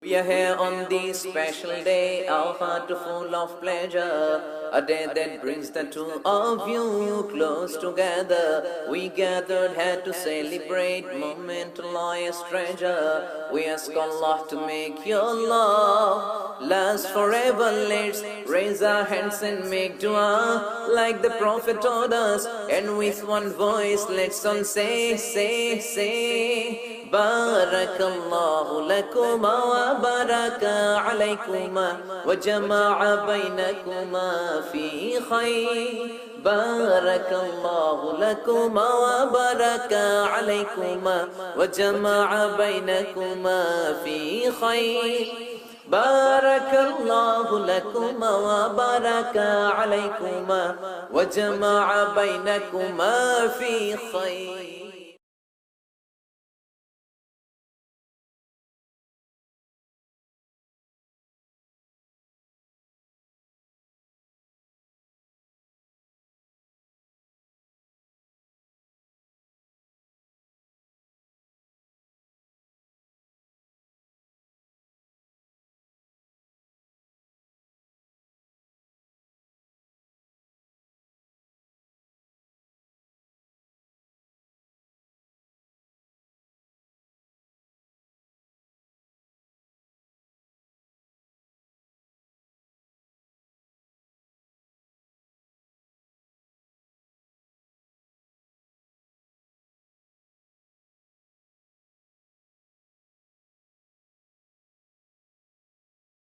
We are here on this special day, our heart full of pleasure, a day that brings the two of you close together. We gathered here to celebrate moment glorious treasure. We ask Allah to make your love last forever. Let's raise our hands and make dua like the Prophet taught us, and with one voice let's all say بارك الله لكما وبارك عليكما وجمع بينكما في خير بارك الله لكما وبارك عليكما وجمع بينكما في خير بارك الله لكما وبارك عليكما وجمع بينكما في خير.